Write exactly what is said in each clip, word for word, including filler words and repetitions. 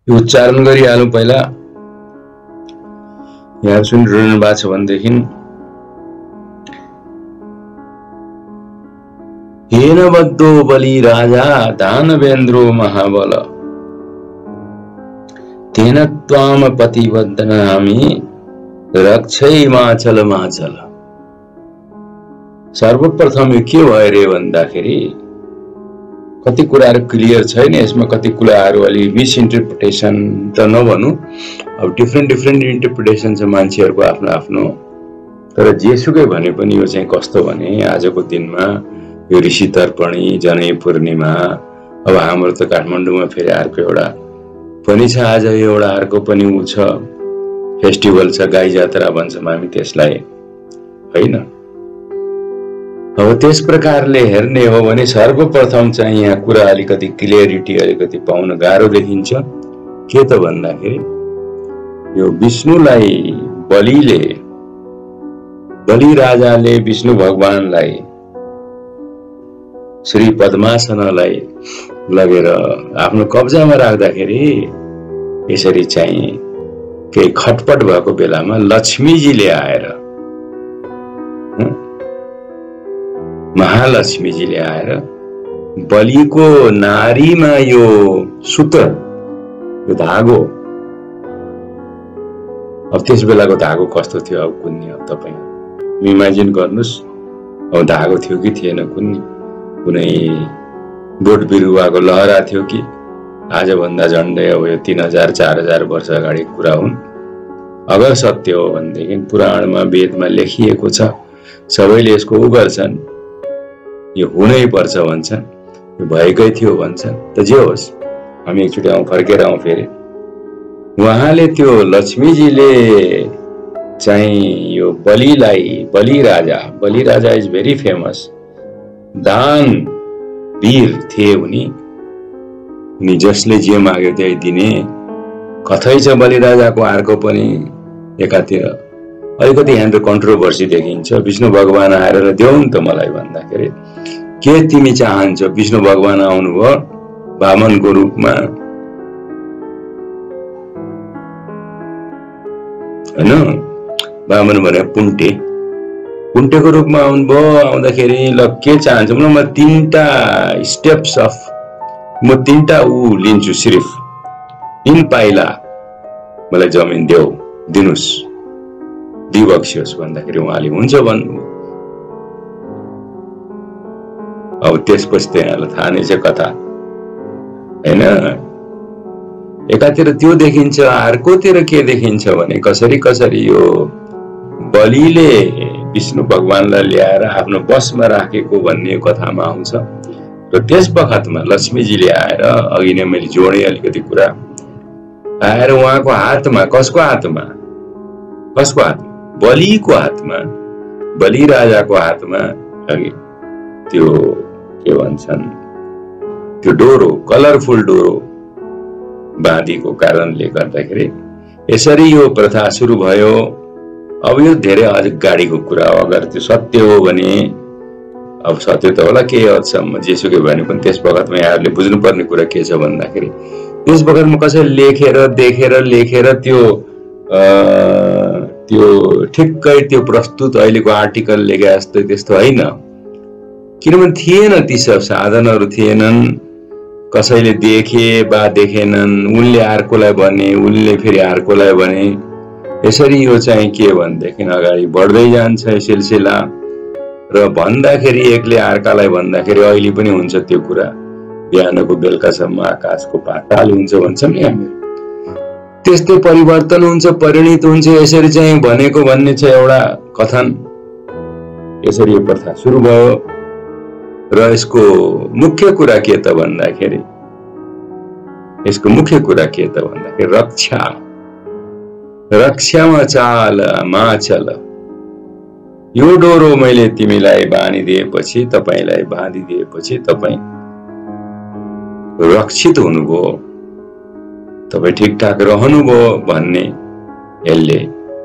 यो उच्चारण गरिहालौँ पहिला। यहाँ सुनिरहनु भएको छ भनेदेखि हेन बद्धो बलि राजा दानवेन्द्रो महाबल तेन त्वाम पतिबद्धनामि रक्षै माचल माचल। सर्वप्रथम यो के भयो रे भन्दाखेरि कति कुराहरू क्लियर छैन यसमा, कति कुराहरू अलि मिसइन्टरप्रिटेसन त नभनौँ, अब डिफ्रेन्ट डिफ्रेन्ट इन्टरप्रिटेसन छ मान्छेहरूको आफ्नो आफ्नो। तर जेसुकै भने पनि यो चाहिँ कस्तो भने आजको दिनमा यो ऋषि तर्पणी जनै पूर्णिमा, अब हाम्रो त काठमाडौँमा फेरि अर्को एउटा पनि छ, आज एउटा अर्को पनि ऊ छ फेस्टिभल छ, गाई जात्रा भन्छौँ हामी त्यसलाई, होइन? अब त्यस प्रकारले हेर्ने हो भने सर्वप्रथम चाहिँ यहाँ कुरा अलिकति क्लियरिटी अलिकति पाउन गाह्रो देखिन्छ। के त भन्दाखेरि यो विष्णुलाई बलिले बलि राजाले विष्णु भगवानलाई श्री पद्मासनलाई लगेर आफ्नो कब्जामा राख्दाखेरि यसरी चाहिँ केही खटपट भएको बेलामा लक्ष्मीजीले आएर, महालक्ष्मीजीले आएर बलिको नारीमा यो सूत्र, यो धागो, अब त्यस बेलाको धागो कस्तो थियो अब कुन्नी, अब तपाईँ इमेजिन गर्नुहोस्, अब धागो थियो कि थिएन कुन्नी, कुनै बोट बिरुवाको लहरा थियो कि आजभन्दा झन्डै अब यो तीन हजार चार हजार वर्ष अगाडि कुरा हुन्। अगर सत्य हो भनेदेखि पुराणमा वेदमा लेखिएको छ, सबैले यसको उ गर्छन्, यो हुनै पर्छ भन्छन्, यो भएकै थियो भन्छन्। त जे होस्, हामी एकचोटि आउँ फर्केर आउँ फेरि। उहाँले त्यो लक्ष्मीजीले चाहिँ यो बलिलाई, बलि राजा, बलि राजा इज भेरी फेमस, दान वीर थिए उनी, उनी जसले जे माग्यो त्यही दिने। कथै छ बलि राजाको अर्को पनि एकातिर अलिकति यहाँनिर कन्ट्रोभर्सी देखिन्छ। विष्णु भगवान आएर देऊ नि त मलाई भन्दाखेरि के तिमी चाहन्छौ? विष्णु भगवान आउनुभयो वामनको रूपमा, होइन? वामन भने पुन्टे, पुन्टेको रूपमा आउनुभयो। आउँदाखेरि ल के चाहन्छ? म तीनटा स्टेप्स अफ, म तीनटा ऊ लिन्छु, सिर्फ तीन पाइला मलाई जमिन देऊ, दिनुस्, दिबक्सियोस् भन्दाखेरि उहाँले हुन्छ भन्नु। अब त्यसपछि त यहाँलाई थाहा नै छ कथा, होइन? एकातिर त्यो देखिन्छ, अर्कोतिर के देखिन्छ भने कसरी कसरी यो बलिले विष्णु भगवानलाई ल्याएर आफ्नो बसमा राखेको भन्ने कथामा आउँछ। र त्यस बखतमा लक्ष्मीजीले आएर, अघि नै मैले जोडेँ अलिकति कुरा, आएर उहाँको हातमा, कसको हातमा, कसको हातमा? बलिको हातमा, बलि राजाको हातमा अघि त्यो के भन्छन्, त्यो डोरो, कलरफुल डोरो बाँधीको कारणले गर्दाखेरि यसरी यो प्रथा सुरु भयो। अब यो धेरै अझ गाडीको कुरा हो, अगर त्यो सत्य हो भने, अब सत्य त होला केही हदसम्म, जेसुकै भने पनि त्यस बखतमा यहाँहरूले बुझ्नुपर्ने कुरा के छ भन्दाखेरि त्यस बखतमा कसैले लेखेर देखेर लेखेर त्यो त्यो ठिक्कै त्यो प्रस्तुत अहिलेको आर्टिकल लेखे जस्तो त्यस्तो होइन, किनभने थिएन, ती सब साधनहरू थिएनन्। कसैले देखे बा देखेनन्, उनले अर्कोलाई भने, उनले फेरि अर्कोलाई भने, यसरी यो चाहिँ के भनेदेखि अगाडि बढ्दै जान्छ यो सिलसिला। र भन्दाखेरि एकले अर्कालाई भन्दाखेरि अहिले पनि हुन्छ त्यो कुरा, बिहानको बेलुकासम्म आकाशको पाताल हुन्छ भन्छौँ नि हामी, त्यस्तै परिवर्तन हुन्छ, परिणित हुन्छ। यसरी चाहिँ भनेको भन्ने छ एउटा कथन। यसरी यो प्रथा सुरु भयो र यसको मुख्य कुरा के त भन्दाखेरि यसको मुख्य कुरा के त भन्दाखेरि रक्षा, रक्षामा चाल माचल। यो डोरो मैले तिमीलाई बाँधिदिएपछि, तपाईलाई बाँधिदिएपछि तपाईँ रक्षित हुनुभयो, तपाईँ ठिकठाक रहनुभयो भन्ने यसले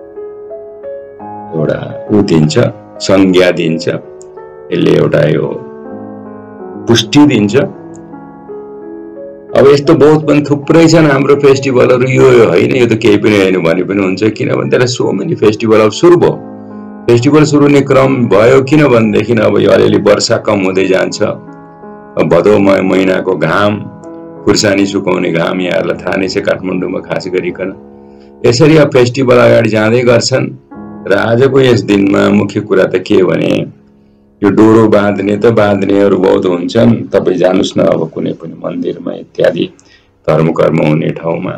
एउटा उ दिन्छ, संज्ञा दिन्छ, यसले एउटा यो पुष्टि दिन्छ। अब यस्तो बहुत पनि थुप्रै छन् हाम्रो फेस्टिभलहरू, यो होइन यो त केही पनि होइन भने पनि हुन्छ, किनभने त्यसलाई सो मेनी फेस्टिभल अब सुरु भयो। फेस्टिभल सुरु हुने क्रम भयो किनभनेदेखि अब यो अलिअलि वर्षा कम हुँदै जान्छ। भदौ महिनाको घाम, खुर्सानी सुकाउने घाम यहाँहरूलाई थाहा नै छ काठमाडौँमा खास गरिकन। यसरी अब फेस्टिभल अगाडि जाँदै गर्छन् र आजको यस दिनमा मुख्य कुरा त के भने यो डोरो बाँध्ने त बाँध्नेहरू बहुत हुन्छन्। तपाईँ जानुस् न अब कुनै पनि मन्दिरमा इत्यादि धर्मकर्म हुने ठाउँमा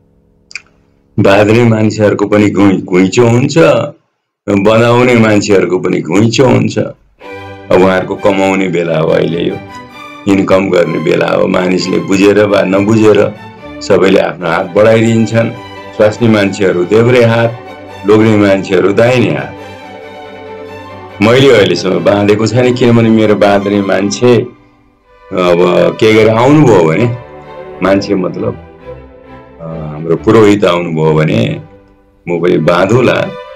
बाँध्ने मान्छेहरूको पनि घुइँचो हुन्छ, बनाउने मान्छेहरूको पनि घुइँचो हुन्छ। अब उहाँहरूको कमाउने बेला हो, अहिले यो इन्कम गर्ने बेला हो। मानिसले बुझेर वा नबुझेर सबैले आफ्नो हात बढाइदिन्छन्। स्वास्नी मान्छेहरू देब्रे हात, लोग्ने मान्छेहरू दाहिने हात। मैले अहिलेसम्म बाँधेको छैन, किनभने मेरो बाँध्ने मान्छे अब के गरेर आउनुभयो भने, मान्छे मतलब हाम्रो पुरोहित आउनुभयो भने म पनि बाँधुला।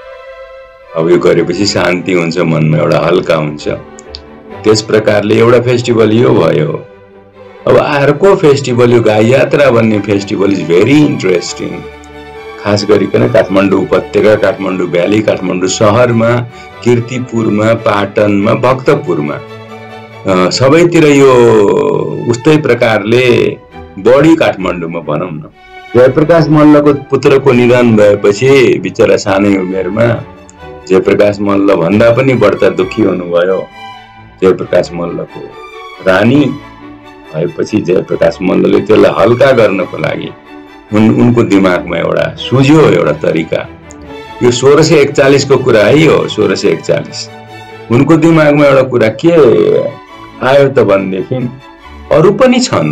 अब यो गरेपछि शान्ति हुन्छ, मनमा एउटा हल्का हुन्छ। त्यस प्रकारले एउटा फेस्टिभल यो भयो। अब अर्को फेस्टिभल यो गाई यात्रा भन्ने फेस्टिभल इज भेरी इन्ट्रेस्टिङ। खास गरिकन काठमाडौँ उपत्यका, काठमाडौँ भ्याली, काठमाडौँ सहरमा, कीर्तिपुरमा, पाटनमा, भक्तपुरमा सबैतिर यो उस्तै प्रकारले बढी काठमाडौँमा भनौँ न। जयप्रकाश मल्लको पुत्रको निधन भएपछि बिचरा सानै उमेरमा जयप्रकाश मल्ल भन्दा पनि बढ्ता दुखी हुनुभयो। जयप्रकाश मल्लको रानी भएपछि जयप्रकाश मल्लले त्यसलाई हल्का गर्नको लागि उन उनको दिमागमा एउटा सुझ्यो एउटा तरिका। यो सोह्र सय एकचालिस को कुरा है, यो सोह्र सय एकचालिस। उनको दिमागमा एउटा कुरा के आयो त भनेदेखि अरू पनि छन्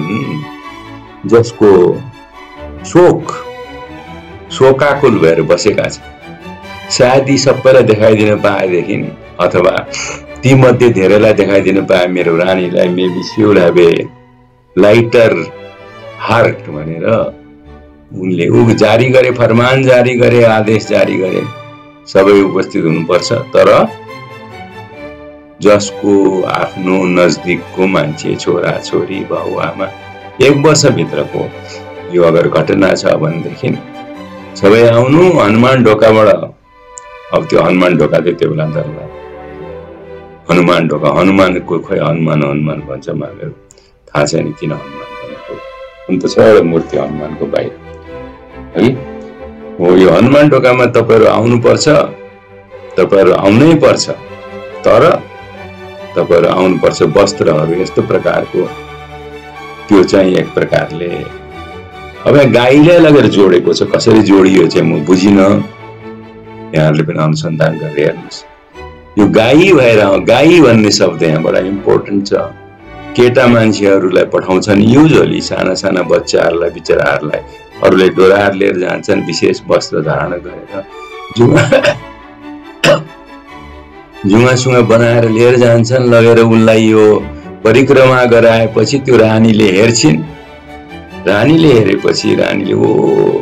जसको शोक शोकाकुल भएर बसेका छन्। सायद यी सबैलाई देखाइदिन पाएदेखि अथवा ती मध्ये धेरैलाई देखाइदिन पाए मेरो रानीलाई, maybe she would have a lighter heart भनेर उनले ऊ जारी गरे, फरमान जारी गरे, आदेश जारी गरे, सबै उपस्थित हुनुपर्छ। तर जसको आफ्नो नजदिकको मान्छे, छोरा छोरी, बाउ आमा एक वर्षभित्रको यो अगर घटना छ भनेदेखि सबै आउनु हनुमान ढोकाबाट। अब त्यो हनुमान ढोका थियो त्यो बेला दरबार, हनुमान ढोका, हनुमानको खोइ हनुमान हनुमान भन्छ, मलाई थाहा छैन किन हनुमान भनेको। हुन त छ एउटा मूर्ति हनुमानको बाहिर है। हो यो हनुमान ढोकामा तपाईँहरू आउनुपर्छ, तपाईँहरू आउनै पर्छ। तर तपाईँहरू आउनुपर्छ वस्त्रहरू यस्तो प्रकारको, त्यो चाहिँ एक प्रकारले अब गाईलाई लगेर जोडेको छ। कसरी जोडियो चाहिँ म बुझिनँ, यहाँहरूले पनि अनुसन्धान गरेर हेर्नुहोस्। यो गाई भएर, गाई भन्ने शब्द यहाँ बडा इम्पोर्टेन्ट छ। केटा मान्छेहरूलाई पठाउँछन् युजली, साना साना बच्चाहरूलाई, बिचराहरूलाई अरूले डोराएर लिएर जान्छन्, विशेष वस्त्र धारण गरेर जुङ्गा जुङ्गासुङ्गा बनाएर लिएर जान्छन्, लगेर उनलाई यो परिक्रमा गराएपछि त्यो रानीले हेर्छिन्। रानीले हेरेपछि रानीले ओ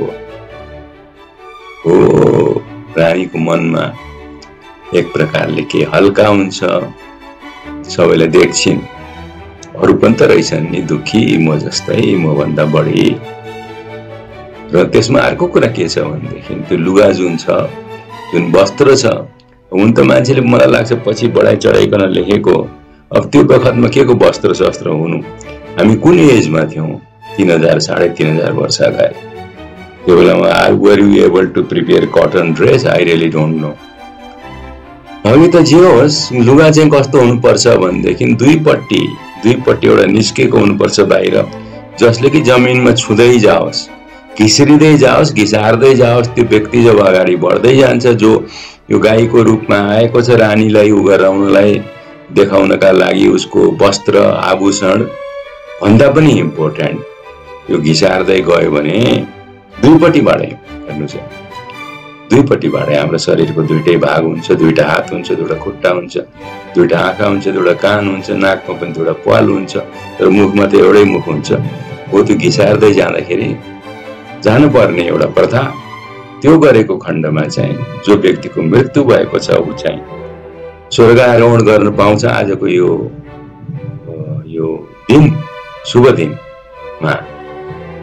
हो रानीको मनमा एक प्रकारले के हल्का हुन्छ। सबैलाई देख्छिन्, अरू पनि त रहेछन् नि दुखी, म जस्तै, म भन्दा बढी। र त्यसमा अर्को कुरा के छ भनेदेखि त्यो लुगा जुन छ, जुन वस्त्र छ, हुन त मान्छेले मलाई लाग्छ पछि बढाइ चढाइकन लेखेको। अब त्यो बखतमा के को वस्त्र शस्त्र हुनु, हामी कुन एजमा थियौँ? तीन हजार साढे तीन हजार वर्ष अगाडि त्यो बेलामा or were you able to prepare cotton dress? I really don't know. हामी त जे होस्, लुगा चाहिँ कस्तो हुनुपर्छ भनेदेखि दुईपट्टि दुईपट्टि एउटा निस्केको हुनुपर्छ बाहिर, जसले कि जमिनमा छुँदै जाओस्, घिस्रिँदै जाओस्, घिसार्दै जाओस्। त्यो व्यक्ति जब अगाडि बढ्दै जान्छ, जो यो गाईको रूपमा आएको छ रानीलाई उ गराउनलाई, देखाउनका लागि उसको वस्त्र आभूषण भन्दा पनि इम्पोर्टेन्ट यो घिसार्दै गयो भने दुईपट्टिबाटै हेर्नुहोस्, दुईपट्टिबाटै हाम्रो शरीरको दुईटै भाग हुन्छ। दुईटा हात हुन्छ, दुईटा खुट्टा हुन्छ, दुईटा आँखा हुन्छ, दुईटा कान हुन्छ, नाकमा पनि दुईटा प्वाल हुन्छ, तर मुखमा त एउटै मुख हुन्छ। हो त्यो घिसार्दै जाँदाखेरि जानुपर्ने एउटा प्रथा, त्यो गरेको खण्डमा चाहिँ जो व्यक्तिको मृत्यु भएको छ ऊ चाहिँ स्वर्ग आरोहण गर्न पाउँछ। आजको यो यो दिन, शुभ दिनमा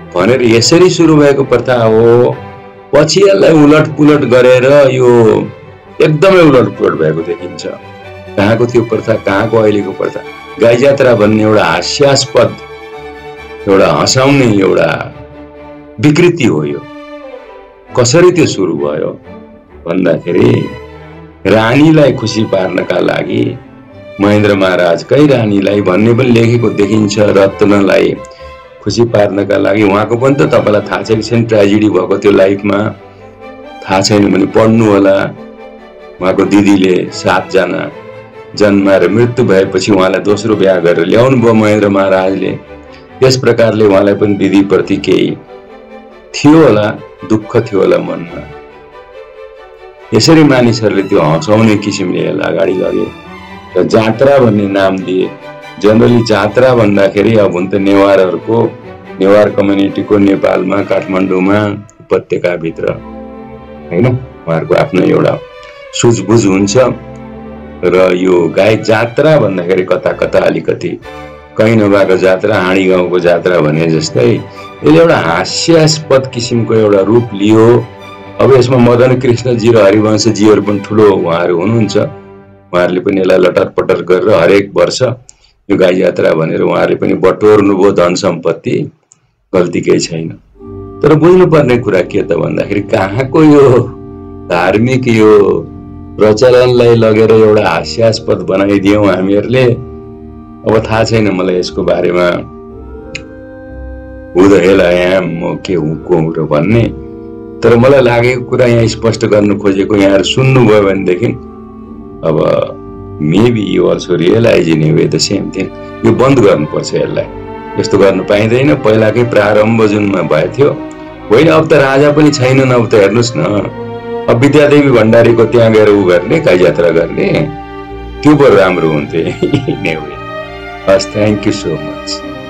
भनेर यसरी सुरु भएको प्रथा हो। पछि यसलाई उलट पुलट गरेर यो एकदमै उलट पुलट भएको देखिन्छ। कहाँको त्यो प्रथा, कहाँको अहिलेको प्रथा। गाई जात्रा भन्ने एउटा हास्यास्पद, एउटा हँसाउने एउटा विकृति हो। यो कसरी त्यो सुरु भयो भन्दाखेरि रानीलाई खुसी पार्नका लागि महेन्द्र महाराजकै रानीलाई भन्ने पनि लेखेको देखिन्छ। रत्नलाई खुसी पार्नका लागि उहाँको पनि त तपाईलाई थाहा छ कि छैन ट्रेजेडी भएको त्यो लाइफमा, थाहा छैन भने पढ्नु होला। उहाँको दिदीले सातजना जन्माएर मृत्यु भएपछि उहाँलाई दोस्रो बिहा गरेर ल्याउनु भयो महेन्द्र महाराजले। त्यस प्रकारले उहाँलाई पनि दिदीप्रति केही थियो होला, दुःख थियो होला मनमा। यसरी मानिसहरूले त्यो हँसाउने किसिमले यसलाई अगाडि लगे र जात्रा भन्ने नाम दिए। जनरली जात्रा भन्दाखेरि अब हुन त नेवारहरूको, नेवार कम्युनिटीको नेपालमा काठमाडौँमा उपत्यकाभित्र हैन उहाँहरूको आफ्नो एउटा सुझबुझ हुन्छ। र यो गाई जात्रा भन्दाखेरि कता कता अलिकति कहीँ नभएको जात्रा, हाँडी गाउँको जात्रा भने जस्तै यसले एउटा हास्यास्पद किसिमको एउटा रूप लियो। अब यसमा मदन कृष्णजी र हरिवंशजीहरू पनि ठुलो उहाँहरू हुनुहुन्छ। उहाँहरूले पनि यसलाई लटर पटर गरेर हरेक वर्ष यो गाई जात्रा भनेर उहाँहरूले पनि बटोर्नुभयो धन सम्पत्ति, गल्ती केही छैन। तर बुझ्नुपर्ने कुरा के त भन्दाखेरि कहाँको यो धार्मिक यो प्रचलनलाई लगेर एउटा हास्यास्पद बनाइदियौँ हामीहरूले। अब थाहा छैन मलाई यसको बारेमा, who the hell I am, म के हुँ को हुँ र भन्ने। तर मलाई लागेको कुरा यहाँ स्पष्ट गर्न खोजेको यहाँहरू सुन्नुभयो भनेदेखि अब maybe you also realise in way the same thing. यो बन्द गर्नुपर्छ, यसलाई यस्तो गर्न पाइँदैन। पहिलाकै प्रारम्भ जुनमा भएको थियो होइन। अब त राजा पनि छैनन्। अब त हेर्नुहोस् न, अब विद्यादेवी भण्डारीको त्यहाँ गएर उ गर्ने, गाई जात्रा गर्ने, त्यो पो राम्रो हुन्थ्यो। हस्, थ्याङ्क यू सो मच।